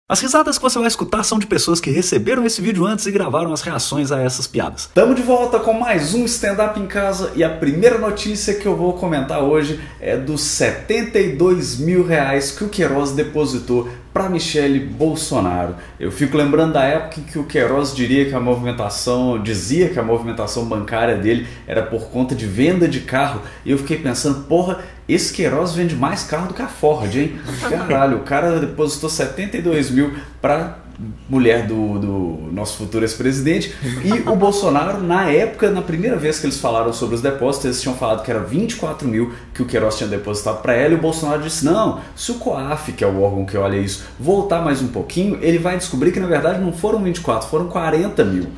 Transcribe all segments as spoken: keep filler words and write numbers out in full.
As risadas que você vai escutar são de pessoas que receberam esse vídeo antes e gravaram as reações a essas piadas. Tamo de volta com mais um stand-up em casa e a primeira notícia que eu vou comentar hoje é dos setenta e dois mil reais que o Queiroz depositou para Michele Bolsonaro. Eu fico lembrando da época em que o Queiroz diria que a movimentação, dizia que a movimentação bancária dele era por conta de venda de carro, e eu fiquei pensando, porra, esse Queiroz vende mais carro do que a Ford, hein? Caralho, o cara depositou setenta e dois mil para mulher do, do nosso futuro ex-presidente, e o Bolsonaro, na época, na primeira vez que eles falaram sobre os depósitos, eles tinham falado que era vinte e quatro mil que o Queiroz tinha depositado para ela, e o Bolsonaro disse, não, se o COAF, que é o órgão que olha isso, voltar mais um pouquinho, ele vai descobrir que na verdade não foram vinte e quatro, foram quarenta mil.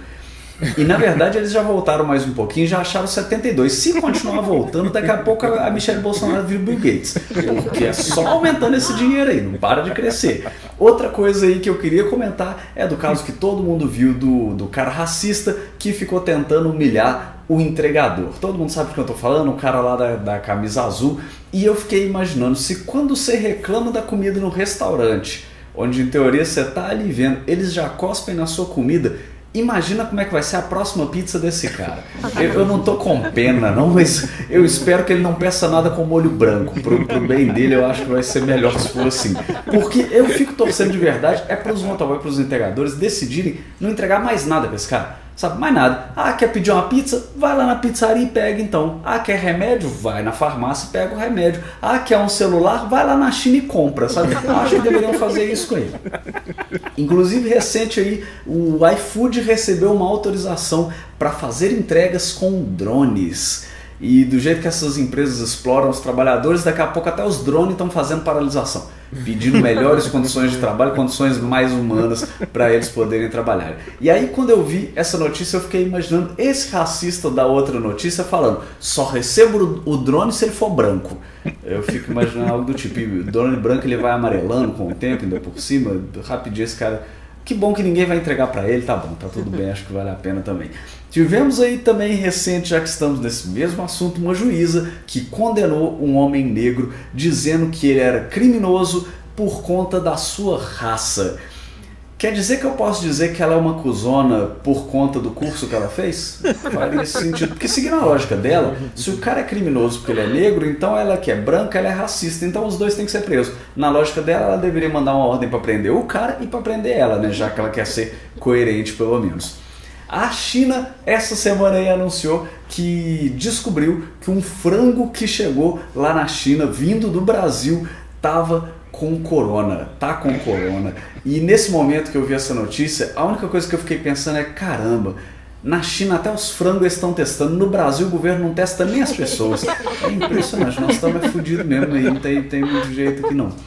E na verdade eles já voltaram mais um pouquinho, já acharam setenta e dois. Se continuar voltando, daqui a pouco a Michele Bolsonaro vira o Bill Gates, porque é só aumentando esse dinheiro aí, não para de crescer. Outra coisa aí que eu queria comentar é do caso que todo mundo viu do, do cara racista que ficou tentando humilhar o entregador. Todo mundo sabe do que eu tô falando, o cara lá da, da camisa azul. E eu fiquei imaginando, se quando você reclama da comida no restaurante, onde em teoria você tá ali vendo, eles já cospem na sua comida, imagina como é que vai ser a próxima pizza desse cara. Eu, eu não tô com pena não, mas eu espero que ele não peça nada com molho branco. Pro, pro bem dele eu acho que vai ser melhor se for assim. Porque eu fico torcendo de verdade, é pros motoboys, pros entregadores decidirem não entregar mais nada pra esse cara. Sabe, mais nada. Ah, quer pedir uma pizza? Vai lá na pizzaria e pega então. Ah, quer remédio? Vai na farmácia e pega o remédio. Ah, quer um celular? Vai lá na China e compra, sabe? Acho que deveriam fazer isso com ele. Inclusive, recente aí, o iFood recebeu uma autorização para fazer entregas com drones. E do jeito que essas empresas exploram os trabalhadores, daqui a pouco até os drones estão fazendo paralisação, pedindo melhores condições de trabalho, condições mais humanas para eles poderem trabalhar. E aí quando eu vi essa notícia eu fiquei imaginando esse racista da outra notícia falando, só recebo o drone se ele for branco. Eu fico imaginando algo do tipo, o drone branco ele vai amarelando com o tempo, ainda por cima, rapidinho esse cara... Que bom que ninguém vai entregar para ele, tá bom, tá tudo bem, acho que vale a pena também. Tivemos aí também recente, já que estamos nesse mesmo assunto, uma juíza que condenou um homem negro dizendo que ele era criminoso por conta da sua raça. Quer dizer que eu posso dizer que ela é uma cuzona por conta do curso que ela fez? Faz nesse sentido. Porque seguindo a lógica dela, se o cara é criminoso porque ele é negro, então ela que é branca, ela é racista. Então os dois têm que ser presos. Na lógica dela, ela deveria mandar uma ordem para prender o cara e para prender ela, né? Já que ela quer ser coerente pelo menos. A China, essa semana aí, anunciou que descobriu que um frango que chegou lá na China, vindo do Brasil, estava com corona, tá com corona. E nesse momento que eu vi essa notícia, a única coisa que eu fiquei pensando é, caramba, na China até os frangos estão testando, no Brasil o governo não testa nem as pessoas. É impressionante, nós estamos fodidos mesmo aí, não tem, tem muito jeito aqui não.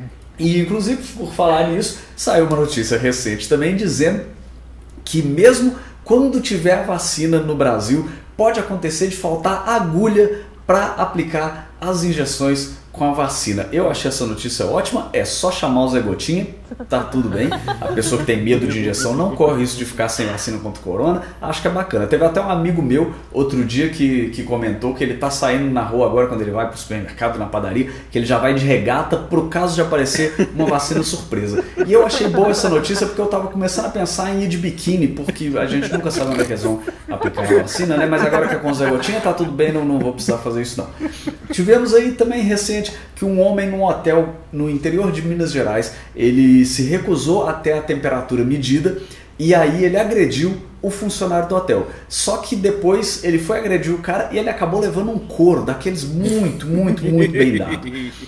E inclusive, por falar nisso, saiu uma notícia recente também dizendo que mesmo quando tiver a vacina no Brasil, pode acontecer de faltar agulha para aplicar as injeções com a vacina. Eu achei essa notícia ótima, é só chamar o Zé Gotinha, tá tudo bem. A pessoa que tem medo de injeção não corre risco de ficar sem vacina contra o corona, acho que é bacana. Teve até um amigo meu outro dia que, que comentou que ele tá saindo na rua agora, quando ele vai pro supermercado, na padaria, que ele já vai de regata pro caso de aparecer uma vacina surpresa. E eu achei boa essa notícia porque eu tava começando a pensar em ir de biquíni, porque a gente nunca sabe onde é que eles vão aplicar a vacina, né? Mas agora que é com o Zé Gotinha, tá tudo bem, não, não vou precisar fazer isso não. Tivemos aí também recente que um homem num hotel no interior de Minas Gerais, ele se recusou a ter a temperatura medida e aí ele agrediu o funcionário do hotel. Só que depois ele foi agredir o cara e ele acabou levando um couro daqueles muito, muito, muito bem dado.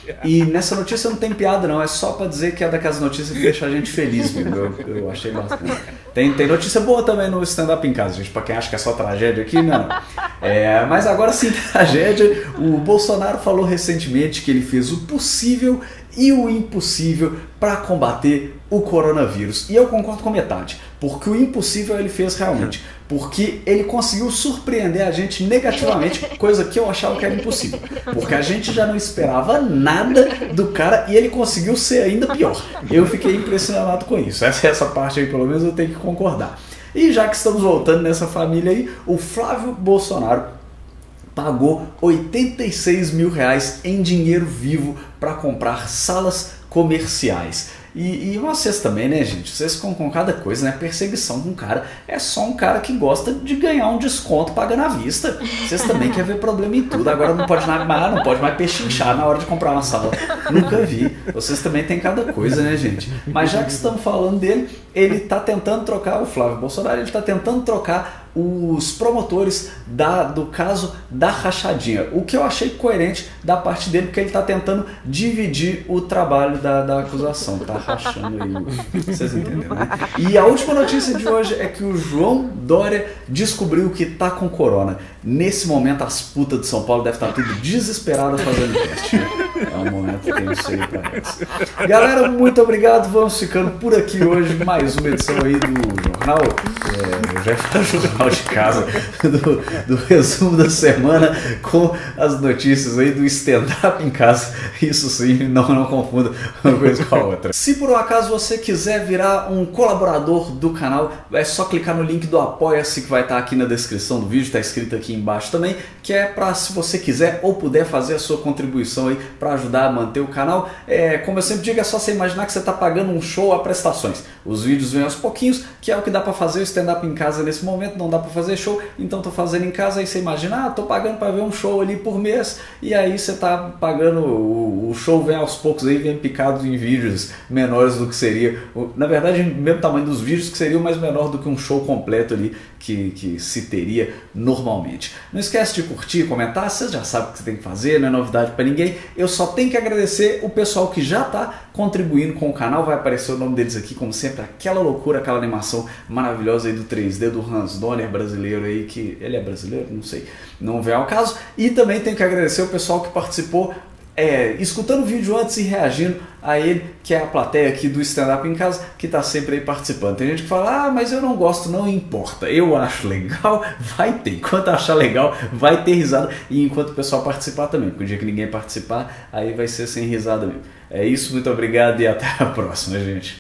E nessa notícia não tem piada não, é só pra dizer que é daquelas notícias que deixa a gente feliz mesmo. Eu, eu achei bastante. Tem, tem notícia boa também no stand-up em casa, gente, pra quem acha que é só tragédia aqui, não. É, mas agora sim, tragédia. O Bolsonaro falou recentemente que ele fez o possível e o impossível para combater o coronavírus. E eu concordo com metade, porque o impossível ele fez realmente, porque ele conseguiu surpreender a gente negativamente, coisa que eu achava que era impossível, porque a gente já não esperava nada do cara e ele conseguiu ser ainda pior. Eu fiquei impressionado com isso, essa, essa parte aí pelo menos eu tenho que concordar. E já que estamos voltando nessa família aí, o Flávio Bolsonaro pagou oitenta e seis mil reais em dinheiro vivo para comprar salas comerciais. E, e vocês também, né, gente? Vocês ficam com cada coisa, né? Perseguição com um cara é só um cara que gosta de ganhar um desconto pagando à vista. Vocês também querem ver problema em tudo. Agora não pode mais, não pode mais pechinchar na hora de comprar uma sala. Nunca vi. Vocês também têm cada coisa, né, gente? Mas já que estamos falando dele, ele está tentando trocar, o Flávio Bolsonaro, ele está tentando trocar os promotores da, do caso da rachadinha, o que eu achei coerente da parte dele, porque ele está tentando dividir o trabalho da, da acusação, tá rachando aí, vocês entenderam, né? E a última notícia de hoje é que o João Dória descobriu que tá com corona. Nesse momento as putas de São Paulo devem estar tudo desesperadas fazendo teste, né? É um momento tenso aí pra elas. Galera, muito obrigado, vamos ficando por aqui hoje, mais uma edição aí do jornal, é, eu já ia falar jornal de casa, do, do resumo da semana com as notícias aí do stand-up em casa. Isso sim, não, não confunda uma coisa com a outra. Se por um acaso você quiser virar um colaborador do canal, é só clicar no link do Apoia-se que vai estar aqui na descrição do vídeo, está escrito aqui embaixo também, que é para se você quiser ou puder fazer a sua contribuição aí para ajudar a manter o canal. É, como eu sempre digo, é só você imaginar que você está pagando um show a prestações. Os vídeos vêm aos pouquinhos, que é o que dá para fazer o stand-up em casa nesse momento, não dá para fazer show, então tô fazendo em casa. Aí você imagina, ah, tô pagando para ver um show ali por mês, e aí você tá pagando, o, o show vem aos poucos aí, vem picado em vídeos menores do que seria, na verdade, o mesmo tamanho dos vídeos, que seria mais menor do que um show completo ali que, que se teria normalmente. Não esquece de curtir, comentar, vocês já sabem o que você tem que fazer, não é novidade para ninguém. Eu só tenho que agradecer o pessoal que já tá contribuindo com o canal, vai aparecer o nome deles aqui, como sempre, aquela loucura, aquela animação maravilhosa aí do três D do Hans Donner brasileiro aí, que ele é brasileiro, não sei, não vem ao caso. E também tenho que agradecer o pessoal que participou É, escutando o vídeo antes e reagindo a ele, que é a plateia aqui do stand-up em casa, que está sempre aí participando. Tem gente que fala, ah, mas eu não gosto, não importa, eu acho legal, vai ter, enquanto achar legal, vai ter risada, e enquanto o pessoal participar também, porque o dia que ninguém participar, aí vai ser sem risada mesmo. É isso, muito obrigado e até a próxima, gente.